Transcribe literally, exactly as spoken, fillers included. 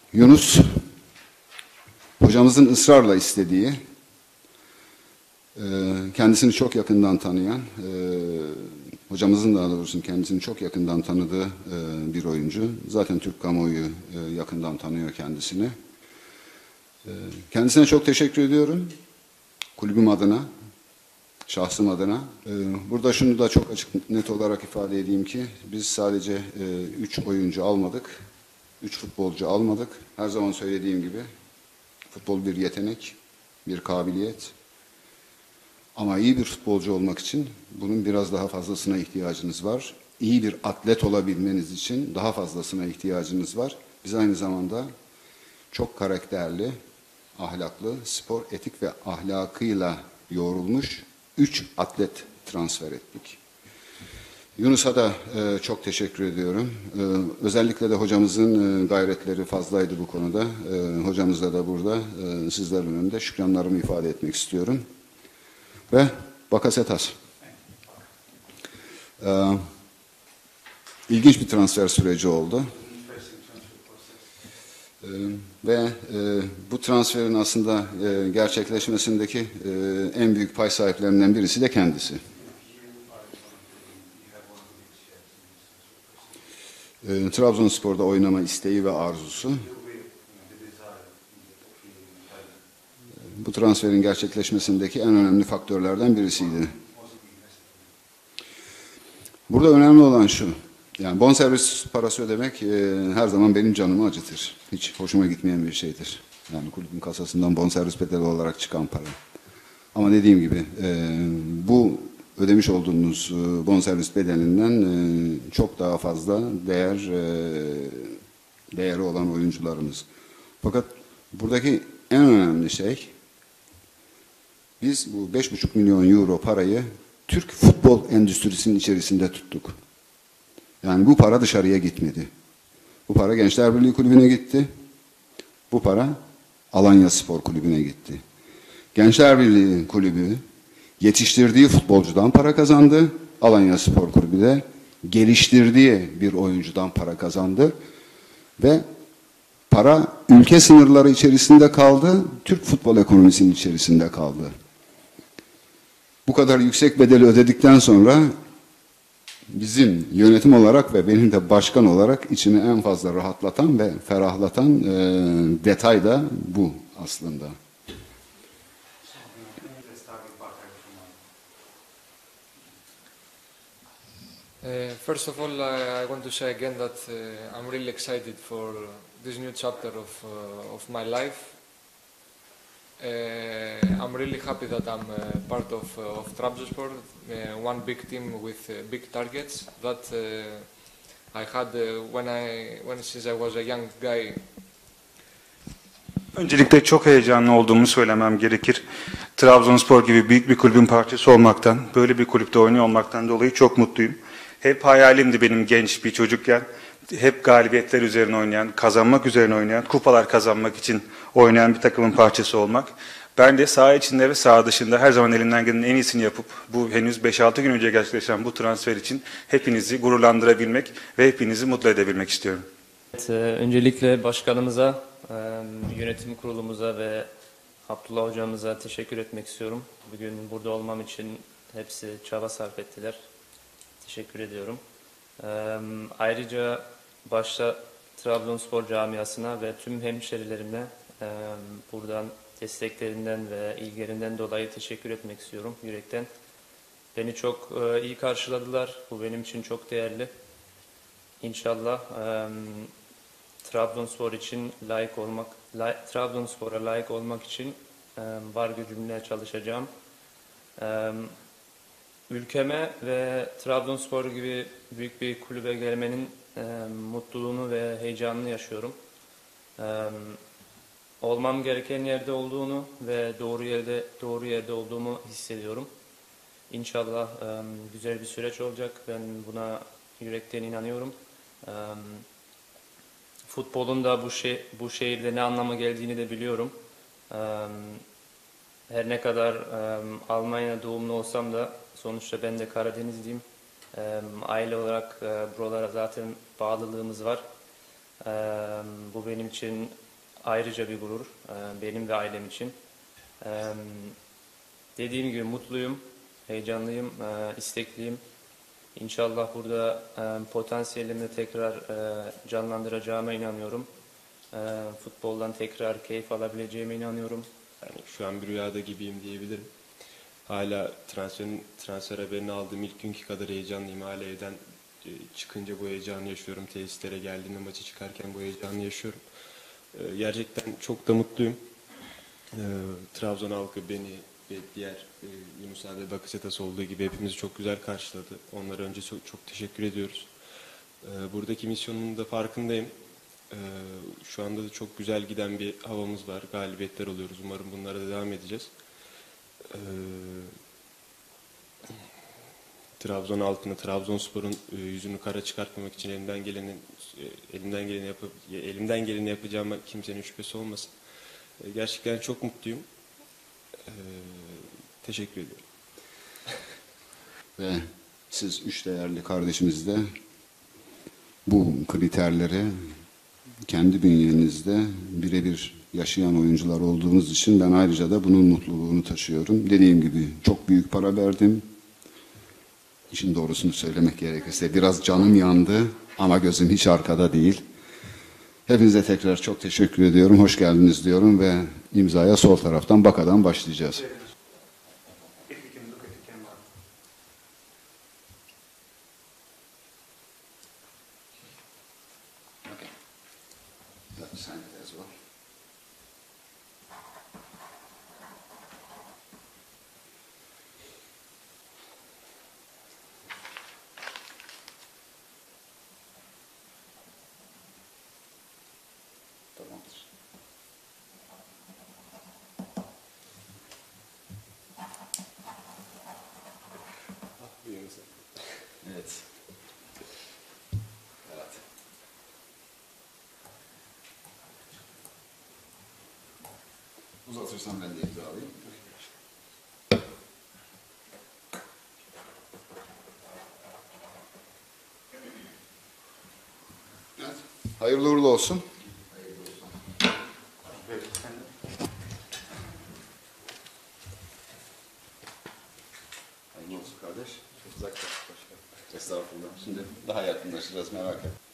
Yunus, hocamızın ısrarla istediği, kendisini çok yakından tanıyan, hocamızın daha doğrusu kendisini çok yakından tanıdığı bir oyuncu. Zaten Türk kamuoyu yakından tanıyor kendisini. Kendisine çok teşekkür ediyorum. Kulübüm adına, şahsım adına. Burada şunu da çok açık net olarak ifade edeyim ki biz sadece üç oyuncu almadık. Üç futbolcu almadık. Her zaman söylediğim gibi futbol bir yetenek, bir kabiliyet. Ama iyi bir futbolcu olmak için bunun biraz daha fazlasına ihtiyacınız var. İyi bir atlet olabilmeniz için daha fazlasına ihtiyacınız var. Biz aynı zamanda çok karakterli, ahlaklı, spor etik ve ahlakıyla yoğrulmuş üç atlet transfer ettik. Yunus'a da e, çok teşekkür ediyorum. E, özellikle de hocamızın e, gayretleri fazlaydı bu konuda. E, hocamızla da burada e, sizlerin önünde şükranlarımı ifade etmek istiyorum. Ve Bakasetas. E, ilginç bir transfer süreci oldu. E, ve e, bu transferin aslında e, gerçekleşmesindeki e, en büyük pay sahiplerinden birisi de kendisi. E, Trabzonspor'da oynama isteği ve arzusu. Bu transferin gerçekleşmesindeki en önemli faktörlerden birisiydi. Burada önemli olan şu, yani bonservis parası ödemek e, her zaman benim canımı acıtır. Hiç hoşuma gitmeyen bir şeydir. Yani kulübün kasasından bonservis bedeli olarak çıkan para. Ama dediğim gibi e, bu ödemiş olduğunuz e, bonservis bedelinden e, çok daha fazla değer e, değeri olan oyuncularımız. Fakat buradaki en önemli şey, biz bu beş buçuk milyon euro parayı Türk futbol endüstrisinin içerisinde tuttuk. Yani bu para dışarıya gitmedi. Bu para Gençler Birliği Kulübü'ne gitti. Bu para Alanya Spor Kulübü'ne gitti. Gençler Birliği Kulübü yetiştirdiği futbolcudan para kazandı. Alanya Spor Kulübü de geliştirdiği bir oyuncudan para kazandı. Ve para ülke sınırları içerisinde kaldı, Türk futbol ekonomisinin içerisinde kaldı. Bu kadar yüksek bedeli ödedikten sonra bizim yönetim olarak ve benim de başkan olarak içimi en fazla rahatlatan ve ferahlatan e, detay da bu aslında. Uh, first of all, I, I want to say again that uh, I'm really excited for this new chapter of uh, of my life. Uh, I'm really happy that I'm uh, part of uh, of Trabzonspor, uh, one big team with uh, big targets that uh, I had uh, when I when since I was a young guy. Öncelikle çok heyecanlı olduğumu söylemem gerekir. Trabzonspor gibi büyük bir kulübün parçası olmaktan, böyle bir kulüpte oynuyor olmaktan dolayı çok mutluyum. Hep hayalimdi benim genç bir çocukken. Hep galibiyetler üzerine oynayan, kazanmak üzerine oynayan, kupalar kazanmak için oynayan bir takımın parçası olmak. Ben de saha içinde ve saha dışında her zaman elimden gelenin en iyisini yapıp bu henüz beş altı gün önce gerçekleşen bu transfer için hepinizi gururlandırabilmek ve hepinizi mutlu edebilmek istiyorum. Evet, öncelikle başkanımıza, yönetim kurulumuza ve Abdullah hocamıza teşekkür etmek istiyorum. Bugün burada olmam için hepsi çaba sarf ettiler. Teşekkür ediyorum. Ayrıca başta Trabzonspor camiasına ve tüm hemşerilerime buradan desteklerinden ve ilgilerinden dolayı teşekkür etmek istiyorum yürekten. Beni çok iyi karşıladılar. Bu benim için çok değerli. İnşallah Trabzonspor için layık olmak, Trabzonspor'a layık olmak için var gücümle çalışacağım. Ülkeme ve Trabzonspor gibi büyük bir kulübe gelmenin mutluluğunu ve heyecanını yaşıyorum. Olmam gereken yerde olduğunu ve doğru yerde doğru yerde olduğumu hissediyorum. İnşallah güzel bir süreç olacak. Ben buna yürekten inanıyorum. Futbolun da bu şey bu şehirde ne anlama geldiğini de biliyorum. Her ne kadar Almanya doğumlu olsam da sonuçta ben de Karadenizliyim. Aile olarak buralara zaten bağlılığımız var. Ee, Bu benim için ayrıca bir gurur, ee, benim ve ailem için. Ee, Dediğim gibi mutluyum, heyecanlıyım, ee, istekliyim. İnşallah burada e, potansiyelimi tekrar e, canlandıracağıma inanıyorum. E, futboldan tekrar keyif alabileceğime inanıyorum. Yani şu an bir rüyada gibiyim diyebilirim. Hala transferin, transfer haberini aldığım ilk günkü kadar heyecanlıyım. Hala evden e, çıkınca bu heyecanı yaşıyorum. Tesislere geldiğimde maçı çıkarken bu heyecanı yaşıyorum. E, Gerçekten çok da mutluyum. E, Trabzon halkı beni ve diğer e, Yunus abi ve Bakasetas olduğu gibi hepimizi çok güzel karşıladı. Onlara önce çok, çok teşekkür ediyoruz. E, Buradaki misyonun da farkındayım. E, Şu anda da çok güzel giden bir havamız var. Galibiyetler alıyoruz. Umarım bunlara da devam edeceğiz. Ee, Trabzon halkını, Trabzonspor'un e, yüzünü kara çıkartmamak için elimden geleni e, elimden geleni yapıp elimden geleni yapacağıma kimsenin şüphesi olmasın. E, gerçekten çok mutluyum. E, teşekkür ediyorum. Ve siz üç değerli kardeşimiz de bu kriterleri kendi bünyenizde birebir yaşayan oyuncular olduğunuz için ben ayrıca da bunun mutluluğunu taşıyorum. Dediğim gibi çok büyük para verdim. İşin doğrusunu söylemek gerekirse biraz canım yandı ama gözüm hiç arkada değil. Hepinize tekrar çok teşekkür ediyorum. Hoş geldiniz diyorum ve imzaya sol taraftan Baka'dan başlayacağız. Sign it as well. Tamamdır. Evet. Evet. Uzatırsan ben de imzalayayım. Evet. Hayırlı uğurlu olsun. Hayırlı olsun kardeş. Çok uzak başka. Estağfurullah. Şimdi daha yakınlaşacağız, merak etme.